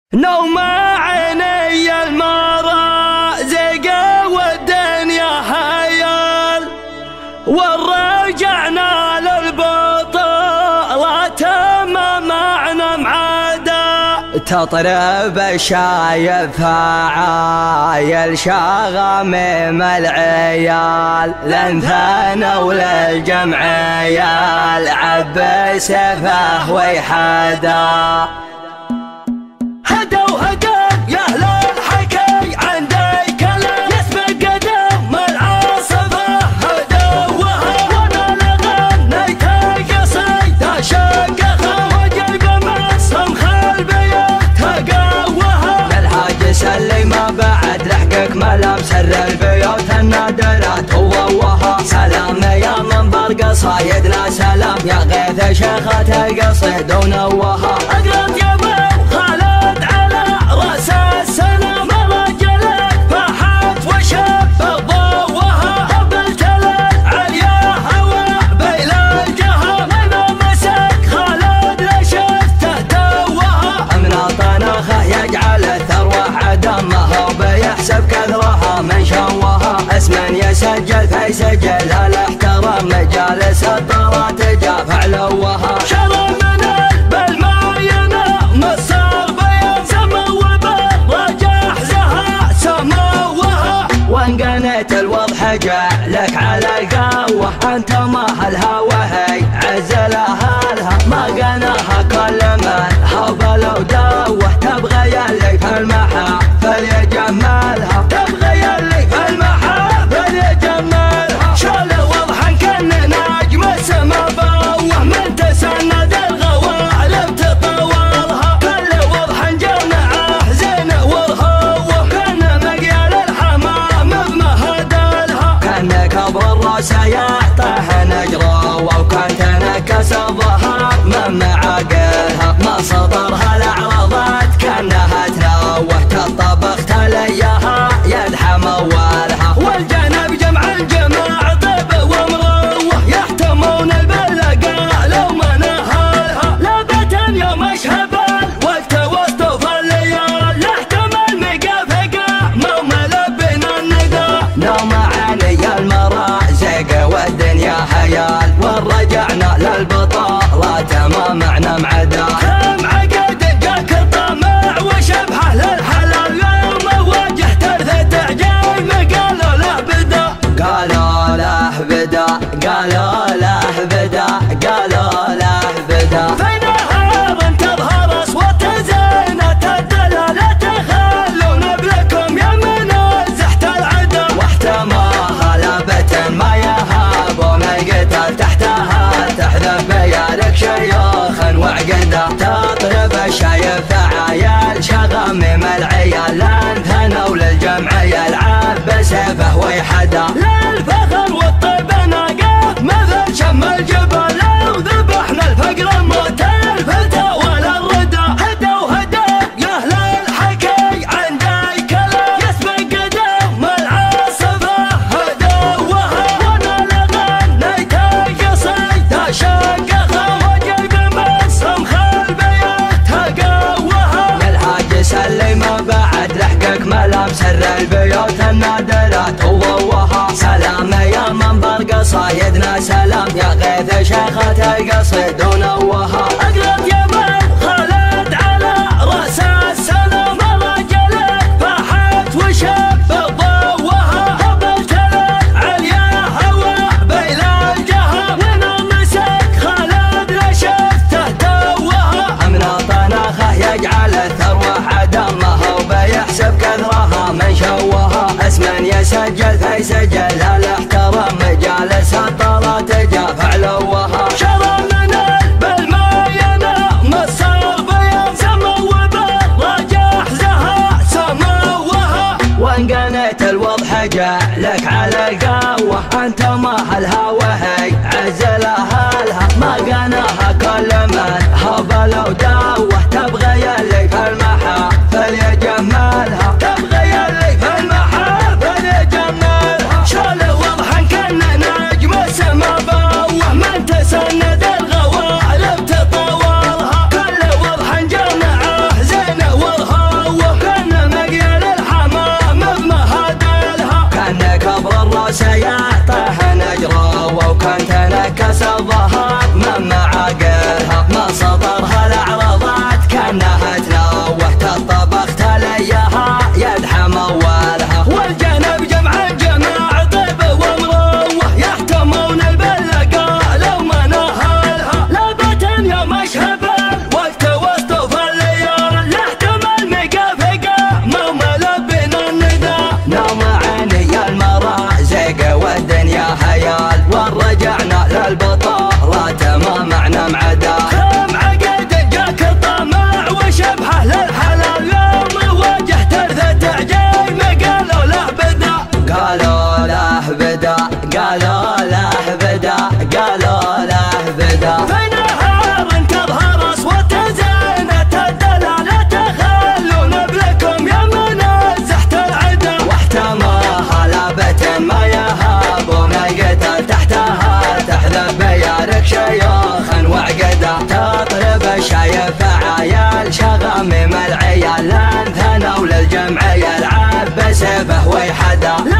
نوم عيني المرازق والدنيا هيال، ورجعنا للبطولة ما معنا معدا. تطرب الشايف عايل شغمم العيال، لنثنا وللجمعيال عبي سفه ويحدا. اللي ما بعد لحقك ملام سر البيوت النادرات وضوها. سلام يا منبر قصايدنا سلام، يا غيث شيخة القصيد ونوها. اقرط يا ابو خالد على راس السلام، رجلك فحت وشب ضوها. قبلت العليا هوى بين الجهم، انا مسك خالد لشفته توها. من طناخه يجعل الثروه دمها وبيحسب كثرها من شوها. اسما يسجل فيسجل الاحترام، مجالس الطرات جاف علوها. شرى من بالماينة مصر بيان، سمو بالرجاح زها سموها. وانقنيت الوضح جعلك على القوة، انت ما هالهوى هي عزلها لها. ما قناها كل من هبل ودوه، تبغى يلي في المحا فليجملها. تبغى يلي في المحا فليجملها. شال وضحا كان نجم السما بوه، من تسند الغوالب تطولها. كل وضحا جمعه زين والهوه، كان مقيال الحمام بمهدلها. كان كبر الراس يعطيه نجره، وكان تنكس الظهر من معاقلها. ما سطرها الاعراضات كانها تنوه، كالطبخت ليها يدحم اولها. والجنب جمع الجماع طيب ومروه، يحتمون البلقاء لو ما نهالها. لابة يوم اشهبل والتوسط في الليال، يحتمل مقافقة مو ملبنا الندى. نوم عيني المرازق والدنيا هيال، ورجعنا للبطولة ما معنا معدا. كم عقد جاك الطمع وشبحه للحلال، يوم واجهت ارثة عجايب قالوا له بدا. قالوا له بدا، قالوا له بدا، قالوا له بدا. في نهار تظهر اصوات زينة الدلالة، تخلون بلكم يا من زحت العدا. واحتماها لابة ما يهابون القتال، تحتها تحذف بيالك شيوخ وعقدا. تطرب الشايف عايل شغمم العيال، لانثنا وللجمعية العاب سيفه ويحدا. للفخر والطيب ناقف مثل شم الجبل، لو ذبحنا الفقر موت الفتى ولا الردى. هدى وهدى يا اهل الحكي عندي كلام، يسبق قدم العاصفة هدوها. وانا لغنيت القصيد شقها، وجيب مصم خل بيتها قوها. للهاجس اللي ما بعد لحقك ملام سر البيوت النادرات وضوها. سلام يا منبر قصايدنا سلام، يا غيث شيخة القصيد ونوها. اقرط يا ابو خالد على راس السلام، رجلك فحت وشب ضوها. قبلت العليا هوى بين الجهم، وانا مسك خالد لشفته توها. من طناخه يجعل الثروه دمها وبيحسب كثرها من شوها. اسما يسجل فيسجل الاحترام، مجالس الطرات جاف علوها. شرى من بالماينة مصر بيان، سمو بالرجاح زها سموها. وانقنيت الوضح جعلك على القوة، انت ما هالهوى هي عزلها لها. ما قناها كل من هبل ودوه، تبغى يلي في المحا فليجملها. تبغى يلي في المحا فليجملها. شال وضحا كان نجم السما بوه، من تسند الغوالب تطولها. كل وضحا جمعه زين والهوى. لان ثنا وللجمع يلعب بسيفه ويحدا.